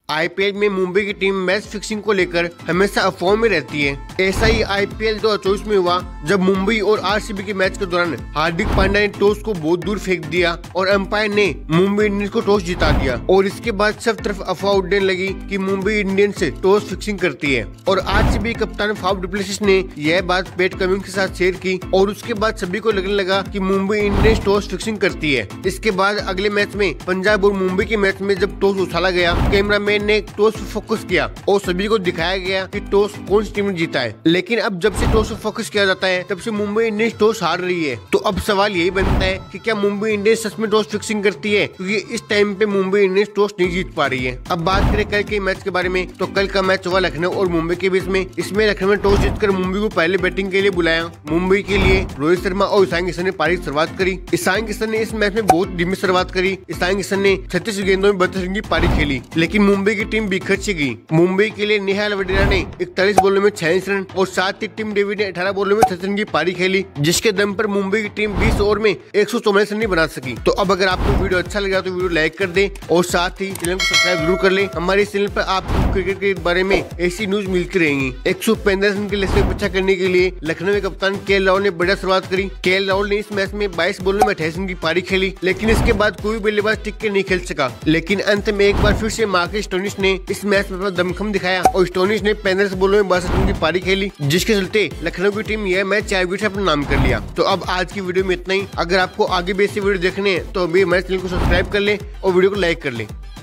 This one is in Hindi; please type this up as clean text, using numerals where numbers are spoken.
आईपीएल में मुंबई की टीम मैच फिक्सिंग को लेकर हमेशा अफवाहों में रहती है। ऐसा ही आईपीएल 2024 में हुआ जब मुंबई और आरसीबी के मैच के दौरान हार्दिक पांड्या ने टॉस को बहुत दूर फेंक दिया और अंपायर ने मुंबई इंडियंस को टॉस जिता दिया और इसके बाद सब तरफ अफवाह उड़ने लगी कि मुंबई इंडियंस से टॉस फिक्सिंग करती है। और आरसीबी कप्तान फाफ डु प्लेसिस ने यह बात पैट कमिंस के साथ शेयर की और उसके बाद सभी को लगने लगा कि मुंबई इंडियंस टॉस फिक्सिंग करती है। इसके बाद अगले मैच में पंजाब और मुंबई के मैच में जब टॉस उछाला गया, कैमरामैन ने टॉस पर फोकस किया और सभी को दिखाया गया कि टॉस कौन सी टीम ने जीता है। लेकिन अब जब से टॉस पर फोकस किया जाता है तब से मुंबई इंडियंस टॉस हार रही है। तो अब सवाल यही बनता है कि क्या मुंबई इंडियंस सच में टॉस फिक्सिंग करती है, क्योंकि इस टाइम पे मुंबई इंडियंस टॉस नहीं जीत पा रही है। अब बात करें कल के मैच के बारे में, तो कल का मैच हुआ लखनऊ और मुंबई के बीच में। इसमें लखनऊ ने टॉस जीतकर मुंबई को पहले बैटिंग के लिए बुलाया। मुंबई के लिए रोहित शर्मा और ईशान किशन ने पारी की शुरुआत करी। ईशान किशन ने इस मैच में बहुत धीमी शुरुआत करी। ईशान किशन ने 36 गेंदों में 32 रन की पारी खेली, लेकिन मुंबई की टीम बिखर सी गई। मुंबई के लिए नेहाल वडेरा ने 41 बॉलों में 46 रन और साथ ही टिम डेविड ने 18 बॉलों में 36 रन की पारी खेली, जिसके दम पर मुंबई की टीम 20 ओवर में 144 रन नहीं बना सकी। तो अब अगर आपको वीडियो अच्छा लगा तो वीडियो लाइक कर दे और साथ ही चैनल को सब्सक्राइब जरूर कर ले। हमारे इस चैनल पर आपको क्रिकेट के बारे में ऐसी न्यूज मिलती रहेंगी। 135 रन के लक्ष्य पीछा करने के लिए लखनऊ के कप्तान केएल राहुल ने बढ़िया शुरुआत करी। केएल राहुल ने इस मैच में 22 बॉलों में 28 रन की पारी खेली, लेकिन इसके बाद कोई बल्लेबाज टिक के नहीं खेल सका। लेकिन अंत में एक बार फिर से मार्कस स्टोनिस ने इस मैच में दमखम दिखाया और स्टोनिस ने 35 बॉलों में 62 रन की पारी खेली, जिसके चलते लखनऊ की टीम यह मैच 4 विकेट से अपना नाम कर लिया। तो अब आज की वीडियो में इतना ही। अगर आपको आगे भी ऐसी वीडियो देखने हैं तो अभी हमारे चैनल को सब्सक्राइब कर ले और वीडियो को लाइक कर ले।